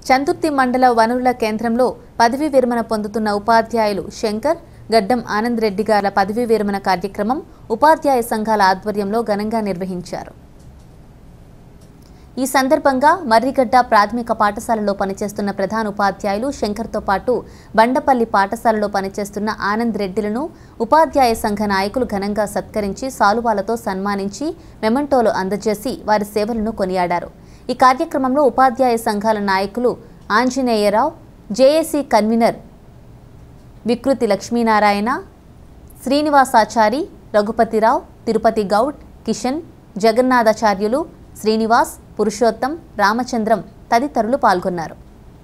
చందుర్తి మండల వనరుల కేంద్రంలో పదవీ విరమణ పొందుతున్న ఉపాధ్యాయులు శంకర్, గడ్డం ఆనంద్ రెడ్డి గారి పదవీ విరమణ కార్యక్రమం ఉపాధ్యాయ సంఘాల ఆధ్వర్యంలో ఘనంగా నిర్వహించారు. ఈ సందర్భంగా మర్రిగడ్డ ప్రాథమిక పాఠశాలలో పనిచేస్తున్న ప్రధాన ఉపాధ్యాయులు శంకర్తో పాటు బండపల్లి పాఠశాలలో పనిచేస్తున్న ఆనంద్ రెడ్డిలను ఉపాధ్యాయ సంఘ నాయకులు ఘనంగా సత్కరించి సాలువాలతో సన్మానించి మెమంటోలు అందజేసి వారి సేవలను కొనియాడారు. ఈ కార్యక్రమంలో ఉపాధ్యాయ సంఘాల నాయకులు ఆంజనేయరావు, జేఏసీ కన్వీనర్ వికృతి లక్ష్మీనారాయణ, శ్రీనివాసాచారి, రఘుపతిరావు, తిరుపతి గౌడ్, కిషన్, జగన్నాథాచార్యులు, శ్రీనివాస్, పురుషోత్తం, రామచంద్రం తదితరులు పాల్గొన్నారు.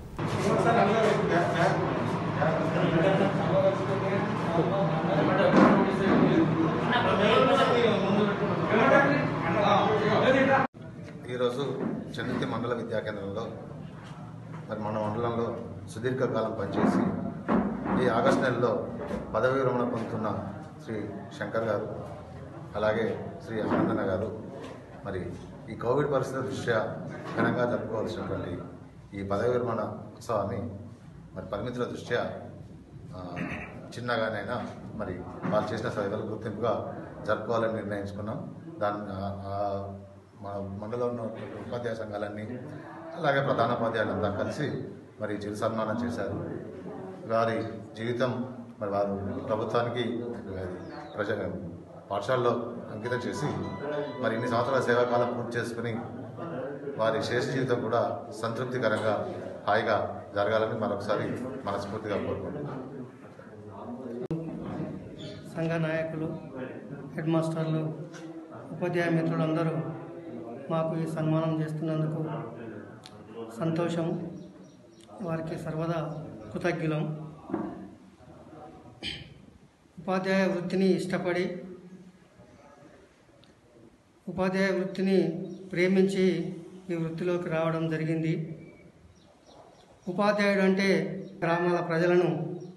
ఈరోజు చందుర్తి మండల విద్యా కేంద్రంలో మన మండలంలో సుదీర్ఘకాలం పనిచేసి ఈ ఆగస్టు నెలలో పదవీ విరమణ పొందుతున్న శ్రీ శంకర్ గారు, అలాగే శ్రీ ఆనందన్న గారు ఈ కోవిడ్ పరిస్థితుల దృష్ట్యా ఘనంగా జరుపుకోవాల్సినటువంటి ఈ పదవీ విరమణ ఉత్సవాన్ని పరిమితుల దృష్ట్యా చిన్నగానైనా వాళ్ళు చేసిన సేవల గుర్తింపుగా జరుపుకోవాలని నిర్ణయించుకున్నాం. మన మండలంలో ఉన్న ఉపాధ్యాయ సంఘాలన్నీ అలాగే ప్రధానోపాధ్యాయులంతా కలిసి చిరు సన్మానం చేశారు. వారి జీవితం వారు ప్రభుత్వానికి పాఠశాలలో అంకితం చేసి ఇన్ని సంవత్సరాల సేవాకాలం పూర్తి చేసుకుని వారి శేష జీవితం కూడా సంతృప్తికరంగా హాయిగా జరగాలని మరొకసారి మనస్ఫూర్తిగా కోరుకుంటున్నాను. సంఘ నాయకులు, హెడ్ మాస్టర్లు, ఉపాధ్యాయ మిత్రులందరూ మాకు ఈ సన్మానం చేస్తున్నందుకు సంతోషం. వారికి సర్వదా కృతజ్ఞులం. ఉపాధ్యాయ వృత్తిని ఇష్టపడి, ఉపాధ్యాయ వృత్తిని ప్రేమించి ఈ వృత్తిలోకి రావడం జరిగింది. ఉపాధ్యాయుడు అంటే గ్రామాల ప్రజలను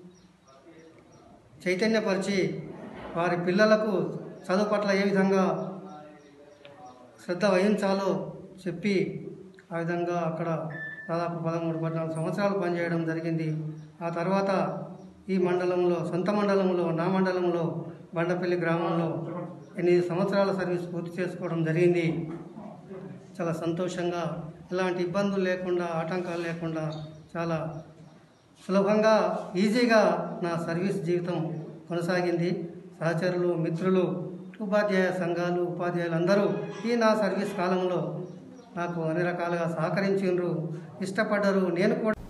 చైతన్యపరిచి వారి పిల్లలకు చదువు పట్ల ఏ విధంగా శ్రద్ధ వహించాలో చెప్పి ఆ విధంగా అక్కడ దాదాపు 13-14 సంవత్సరాలు పనిచేయడం జరిగింది. ఆ తర్వాత ఈ మండలంలో, సొంత మండలంలో, నా మండలంలో బండపల్లి గ్రామంలో 8 సంవత్సరాల సర్వీస్ పూర్తి చేసుకోవడం జరిగింది. చాలా సంతోషంగా, ఎలాంటి ఇబ్బందులు లేకుండా, ఆటంకాలు లేకుండా చాలా సులభంగా, ఈజీగా నా సర్వీస్ జీవితం కొనసాగింది. సహచరులు, మిత్రులు, ఉపాధ్యాయ సంఘాలు, ఉపాధ్యాయులందరూ ఈ నా సర్వీస్ కాలంలో నాకు అన్ని రకాలుగా సహకరించారు, ఇష్టపడ్డారు. నేను కూడా